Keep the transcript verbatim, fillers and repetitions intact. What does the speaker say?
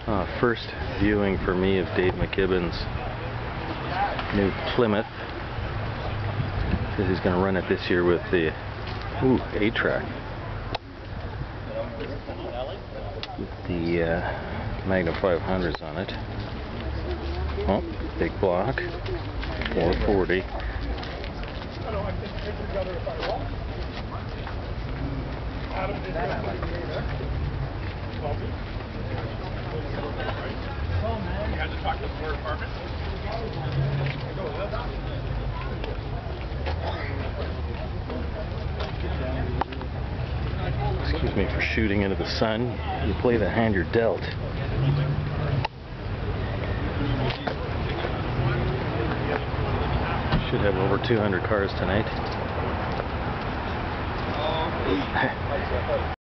Uh, first viewing for me of Dave McGibbon's new Plymouth. Says he's going to run it this year with the ooh eight track with the uh, Magnum five hundreds on it. Oh, big block, four forty. Excuse me for shooting into the sun. You play the hand you're dealt. Should have over two hundred cars tonight.